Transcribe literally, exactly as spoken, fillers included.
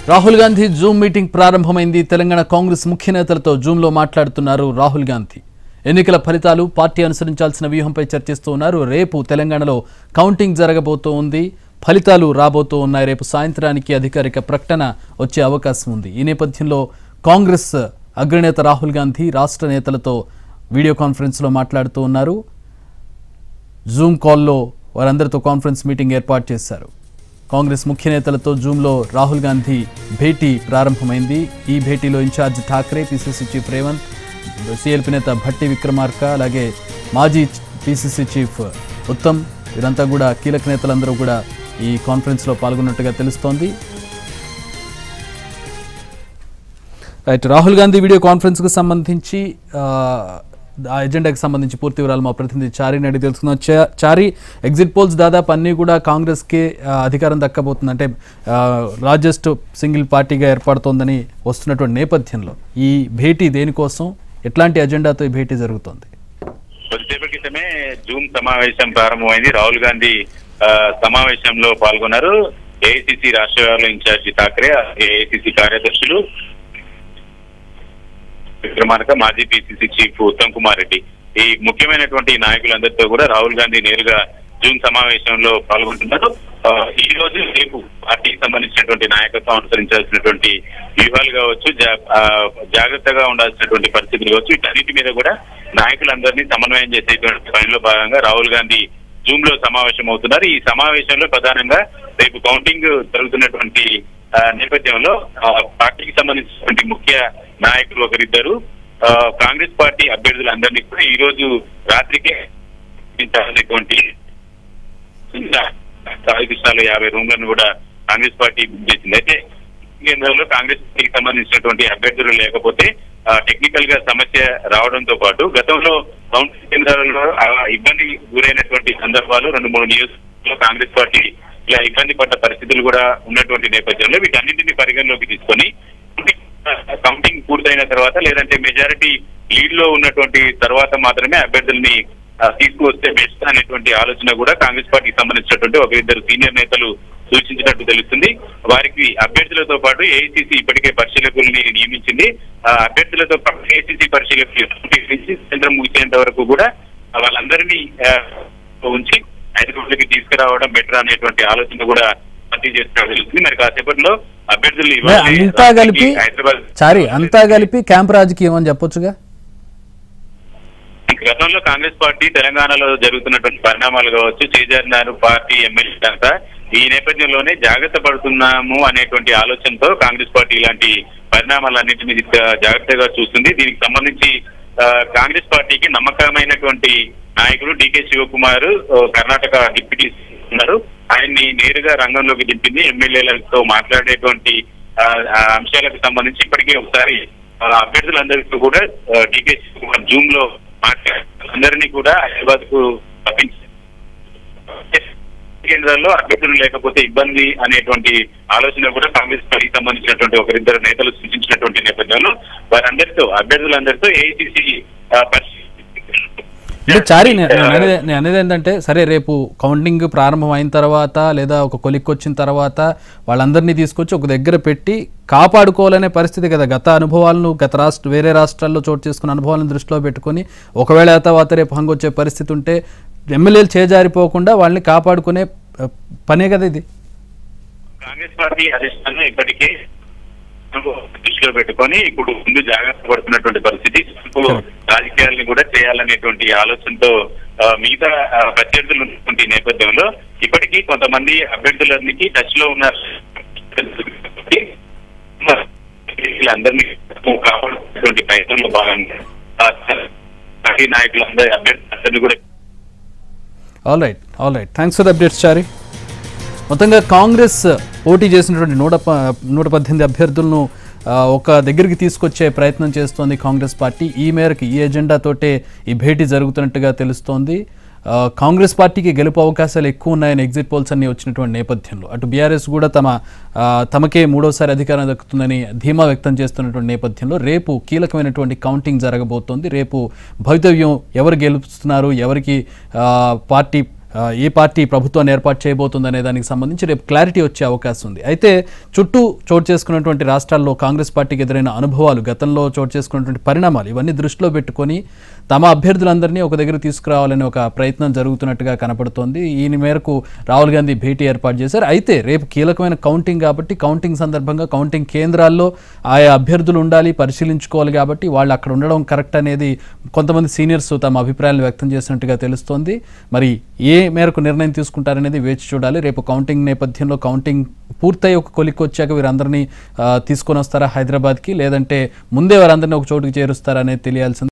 Rahul Gandhi Zoom meeting ప్రారంభమైంది. తెలంగాణ కాంగ్రెస్ ముఖ్య నేతలతో జూమ్లో మాట్లాడుతున్నారు రాహుల్ గాంధీ. ఎన్నికల ఫలితాలు, పార్టీ అనుసరించాల్సిన వ్యూహంపై చర్చిస్తూ ఉన్నారు. రేపు తెలంగాణలో కౌంటింగ్ జరగబోతూ ఉంది. ఫలితాలు రాబోతూ ఉన్నాయి. రేపు సాయంత్రానికి అధికారిక ప్రకటన వచ్చే అవకాశం ఉంది. ఈ నేపథ్యంలో కాంగ్రెస్ అగ్రనేత రాహుల్ గాంధీ రాష్ట్ర నేతలతో వీడియో కాన్ఫరెన్స్లో మాట్లాడుతూ ఉన్నారు. జూమ్ కాల్లో వారందరితో కాన్ఫరెన్స్ మీటింగ్ ఏర్పాటు చేశారు. కాంగ్రెస్ ముఖ్య నేతలతో జూమ్లో రాహుల్ గాంధీ భేటీ ప్రారంభమైంది. ఈ భేటీలో in-charge Thackeray, PCC chief Revanth, CLP నేత భట్టి విక్రమార్క, అలాగే మాజీ పీసీసీ చీఫ్ ఉత్తమ్, వీరంతా కూడా కీలక నేతలందరూ కూడా ఈ కాన్ఫరెన్స్లో పాల్గొన్నట్టుగా తెలుస్తోంది. రైట్, రాహుల్ గాంధీ వీడియో కాన్ఫరెన్స్కు సంబంధించి ఆ ఎజెండాకి సంబంధించి పూర్తి వివరాలు మా ప్రతినిధి చారిని అడిగి తెలుసుకుందాం. చారి, ఎగ్జిట్ పోల్స్ దాదాపు అన్నీ కూడా కాంగ్రెస్కి అధికారం దక్కబోతుంది, అంటే లార్జెస్ట్ సింగిల్ పార్టీగా ఏర్పడుతోందని వస్తున్నటువంటి నేపథ్యంలో ఈ భేటీ దేనికోసం, ఎట్లాంటి ఎజెండాతో ఈ భేటీ జరుగుతోంది? కొద్దిసేపటి క్రితమే జూమ్ సమావేశం ప్రారంభమైంది. రాహుల్ గాంధీ సమావేశంలో పాల్గొన్నారు. ఏఐసిసి రాష్ట్ర వ్యవహారాల ఇన్ఛార్జి ఠాక్రే, ఏఐసిసి కార్యదర్శులు విక్రమార్క, మాజీ పీసీసీ చీఫ్ ఉత్తమ్ కుమార్ రెడ్డి, ఈ ముఖ్యమైనటువంటి నాయకులందరితో కూడా రాహుల్ గాంధీ నేరుగా జూమ్ సమావేశంలో పాల్గొంటున్నారు. ఈ రోజు రేపు పార్టీకి సంబంధించినటువంటి నాయకత్వం అనుసరించాల్సినటువంటి వ్యూహాలు కావచ్చు, జాగ్రత్తగా ఉండాల్సినటువంటి పరిస్థితులు కావచ్చు, వీటన్నిటి మీద కూడా నాయకులందరినీ సమన్వయం చేసేటువంటి పనిలో భాగంగా రాహుల్ గాంధీ జూమ్ లో సమావేశం అవుతున్నారు. ఈ సమావేశంలో ప్రధానంగా రేపు కౌంటింగ్ జరుగుతున్నటువంటి నేపథ్యంలో పార్టీకి సంబంధించినటువంటి ముఖ్య నాయకులు ఒకరిద్దరు కాంగ్రెస్ పార్టీ అభ్యర్థులందరినీ కూడా ఈ రోజు రాత్రికే సాధికాలు యాభై రూమ్లను కూడా కాంగ్రెస్ పార్టీ బుక్ చేసింది. అయితే కేంద్రంలో కాంగ్రెస్ పార్టీకి సంబంధించినటువంటి అభ్యర్థులు లేకపోతే టెక్నికల్ గా సమస్య రావడంతో పాటు గతంలో కౌంటింగ్ కేంద్రాలలో ఇబ్బంది గురైనటువంటి సందర్భాలు రెండు మూడు నియోజకవర్గాల్లో కాంగ్రెస్ పార్టీ ఇలా ఇబ్బంది పడ్డ పరిస్థితులు కూడా ఉన్నటువంటి నేపథ్యంలో వీటన్నింటినీ పరిగణలోకి తీసుకొని కౌంటింగ్ పూర్తయిన తర్వాత లేదంటే మెజారిటీ లీడ్ లో ఉన్నటువంటి తర్వాత మాత్రమే అభ్యర్థుల్ని తీసుకువస్తే బెస్ట్ అనేటువంటి ఆలోచన కూడా కాంగ్రెస్ పార్టీకి సంబంధించినటువంటి ఒక ఇద్దరు సీనియర్ నేతలు సూచించినట్టు తెలుస్తుంది. వారికి అభ్యర్థులతో పాటు ఏఐసిసి ఇప్పటికే పరిశీలకుల్ని నియమించింది. అభ్యర్థులతో పాటు ఏఐసిసి పరిశీలకులు కేంద్రం ముగిసేంత వరకు కూడా వాళ్ళందరినీ ఉంచి హైదరాబాద్కి తీసుకురావడం బెటర్ అనేటువంటి ఆలోచన కూడా పార్టీ చేస్తున్నట్టు తెలుస్తుంది. మరి కాసేపట్లో అభ్యర్థులు అంతా కలిపి చారి అంతా కలిపి క్యాంప్ రాజకీయం అని చెప్పొచ్చుగా. గతంలో కాంగ్రెస్ పార్టీ తెలంగాణలో జరుగుతున్నటువంటి పరిణామాలు కావచ్చు, చేజారినారు పార్టీ ఎమ్మెల్యే అంతా, ఈ నేపథ్యంలోనే జాగ్రత్త పడుతున్నాము అనేటువంటి ఆలోచనతో కాంగ్రెస్ పార్టీ ఇలాంటి పరిణామాలన్నింటినీ జాగ్రత్తగా చూస్తుంది. దీనికి సంబంధించి కాంగ్రెస్ పార్టీకి నమ్మకమైనటువంటి నాయకుడు డికే శివకుమార్ కర్ణాటక డిప్యూటీ ఉన్నారు. ఆయన్ని నేరుగా రంగంలోకి దింపింది. ఎమ్మెల్యేలతో మాట్లాడేటువంటి అంశాలకు సంబంధించి ఇప్పటికే ఒకసారి అభ్యర్థులందరికీ కూడా డికే శివకుమార్ జూమ్ లో మాట్లాడి అందరినీ కూడా హైదరాబాద్ కు పంపించారు. కేంద్రాల్లో అభ్యర్థులు లేకపోతే ఇబ్బంది అనేటువంటి ఆలోచన కూడా కాంగ్రెస్ పార్టీకి సంబంధించినటువంటి ఒకరిద్దరు నేతలు సూచించినటువంటి నేపథ్యంలో వారందరితో అభ్యర్థులందరితో ఏఐసిసి అంటే చారి, నేను అనేది ఏంటంటే, సరే రేపు కౌంటింగ్ ప్రారంభం అయిన తర్వాత లేదా ఒక కొలిక్కి వచ్చిన తర్వాత వాళ్ళందరినీ తీసుకొచ్చి ఒక దగ్గర పెట్టి కాపాడుకోవాలనే పరిస్థితి కదా. గత అనుభవాలను, గత రాష్ట్ర వేరే రాష్ట్రాల్లో చోటు చేసుకున్న అనుభవాలను దృష్టిలో పెట్టుకుని ఒకవేళ తర్వాత రేపు హంగొచ్చే పరిస్థితి ఉంటే ఎమ్మెల్యేలు చేజారిపోకుండా వాళ్ళని కాపాడుకునే పనే కదా ఇది. కాంగ్రెస్ పార్టీ అధిష్టానం ఇప్పటికే దృష్టిలో పెట్టుకొని ఇప్పుడు ముందు జాగ్రత్త పడుతున్నటువంటి పరిస్థితి, రాజకీయాలను కూడా చేయాలనేటువంటి ఆలోచనతో మిగతా ప్రత్యర్థులు ఉన్నటువంటి నేపథ్యంలో ఇప్పటికీ కొంతమంది అభ్యర్థులకి టచ్ లో ఉన్న వీళ్ళందరినీ కాపాడుతున్నటువంటి ప్రయత్నంలో భాగంగా పార్టీ నాయకులందరి అభ్యర్థులందరినీ కూడా. All right all right thanks for the updates Chari. మొత్తంగా కాంగ్రెస్ పోటీ చేసినటువంటి నూట నూట పద్దెనిమిది అభ్యర్థులను ఒక దగ్గరికి తీసుకొచ్చే ప్రయత్నం చేస్తోంది కాంగ్రెస్ పార్టీ. ఈ మేరకు ఈ ఎజెండాతోటే ఈ భేటీ జరుగుతున్నట్టుగా తెలుస్తోంది. కాంగ్రెస్ పార్టీకి గెలుపు అవకాశాలు ఎక్కువ ఉన్నాయని ఎగ్జిట్ పోల్స్ అన్ని వచ్చినటువంటి నేపథ్యంలో అటు బీఆర్ఎస్ కూడా తమ తమకే మూడోసారి అధికారం దక్కుతుందని ధీమా వ్యక్తం చేస్తున్నటువంటి నేపథ్యంలో రేపు కీలకమైనటువంటి కౌంటింగ్ జరగబోతోంది. రేపు భవితవ్యం ఎవరు గెలుస్తున్నారు, ఎవరికి పార్టీ ఆ, ఏ పార్టీ ప్రభుత్వాన్ని ఏర్పాటు చేయబోతుంది అనే దానికి సంబంధించి రేపు క్లారిటీ వచ్చే అవకాశం ఉంది. అయితే చుట్టూ చోటు చేసుకున్నటువంటి రాష్ట్రాల్లో కాంగ్రెస్ పార్టీకి ఎదురైన అనుభవాలు, గతంలో చోటు చేసుకున్నటువంటి పరిణామాలు ఇవన్నీ దృష్టిలో పెట్టుకొని తమ అభ్యర్థులందరినీ ఒక దగ్గర తీసుకురావాలనే ఒక ప్రయత్నం జరుగుతున్నట్టుగా కనపడుతోంది. ఈ మేరకు రాహుల్ గాంధీ భేటీ ఏర్పాటు చేశారు. అయితే రేపు కీలకమైన కౌంటింగ్ కాబట్టి కౌంటింగ్ సందర్భంగా కౌంటింగ్ కేంద్రాల్లో ఆయా అభ్యర్థులు ఉండాలి, పరిశీలించుకోవాలి. కాబట్టి వాళ్ళు అక్కడ ఉండడం కరెక్ట్ అనేది కొంతమంది సీనియర్స్ తమ అభిప్రాయాలు వ్యక్తం చేసినట్టుగా తెలుస్తోంది. మరి ఏ మేరకు నిర్ణయం తీసుకుంటారనేది వేచి చూడాలి. రేపు కౌంటింగ్ నేపథ్యంలో కౌంటింగ్ పూర్తయి ఒక కొలిక్కి వచ్చాక వీరందరినీ తీసుకొని వస్తారా హైదరాబాద్కి, లేదంటే ముందే వారందరినీ ఒక చోటుకి చేరుస్తారా అనేది తెలియాల్సింది.